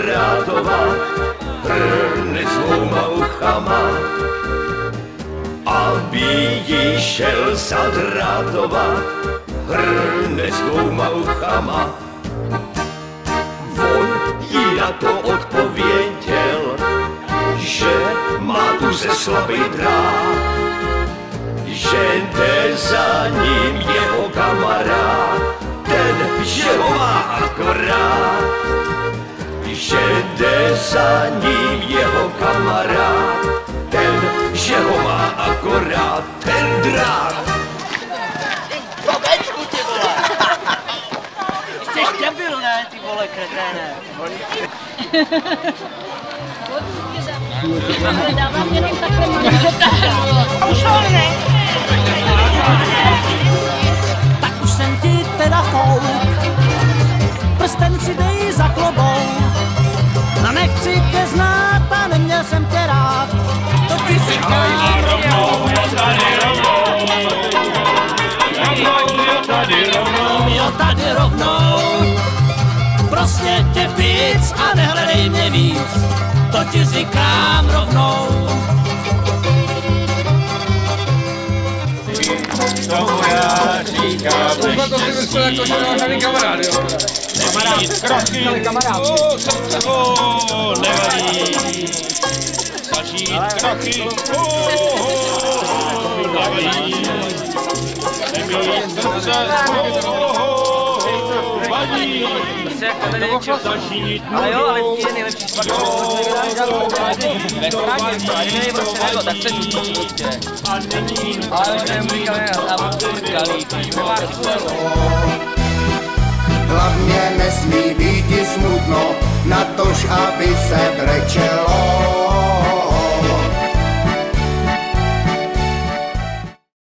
radovat, hrne dvouma uchama, aby jí šel zadradovat, hrne dvouma uchama. On jí na to odpověděl, že má tu ze slabý drát, že jde za ním jeho kamarád, ten, že ho má akorát, že jde za ním jeho kamarád, ten, že ho má akorát, ten drát. Babečku, ty vole! Chceš debil, ne, ty vole, kreténe? Dávám jenom takhle malý. Tak už jsem ti teda fouk, prsten si dej za klobouk. No nechci tě znát a neměl jsem tě rád, to ti říkám rovnou. Jo tady rovnou, prostě tě víc a nehledej mě víc, to ti říkám rovnou. Tomu já říkám neštěstí. Kamarád, srdce ho nevadí. Začít krachy, nevadí. Nemít srdce, vadí. Ale jo, ale vždycky je nejlepší svatý. Ve státě, to ani nejde prostě nebo, tak se říct prostě. Ale už jsem říkal, já budu prkalý, nemá Hlavně nesmí být smutno, natož aby se brečelo.